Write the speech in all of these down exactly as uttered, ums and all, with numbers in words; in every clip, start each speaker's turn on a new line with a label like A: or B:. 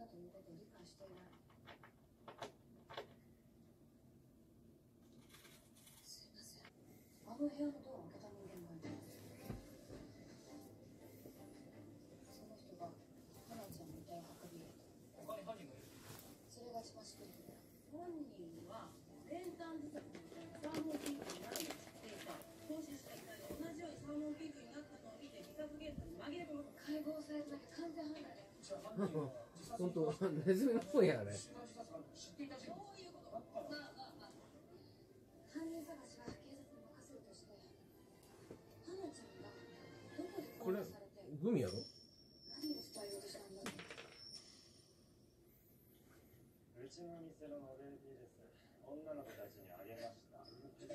A: だということを理解していない。すいません。あの部屋のドアを開けた人間がいます。その人が花ちゃんの遺体を運び入れた。
B: 他に犯人がいる？
A: それが一番しっくりくる。本人は練炭自殺みたいなサーモンキングになるのを知っていた。投資した遺体で同じようにサーモンキングになったのを見て自殺現場に紛れ込む。解剖されただけ完全犯罪だよ。
C: 本当ネズミの声やあれ。
A: そういうこと。まあまあまあ。犯人探しは警察に任せるとして、花ちゃんがどこで殺されて、
C: グミやろ？
A: 何を伝えようとしたんだろう。
D: うちの店のノベルティです。女の子たちにあげました。はい。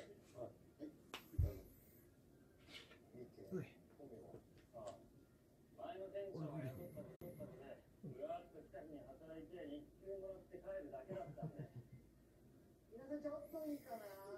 D: ああ、前の店長が雇ったことだったので、ふらっと来た日に働いて日給もらって帰るだけだったんで。
A: 皆さんちょっといいかな。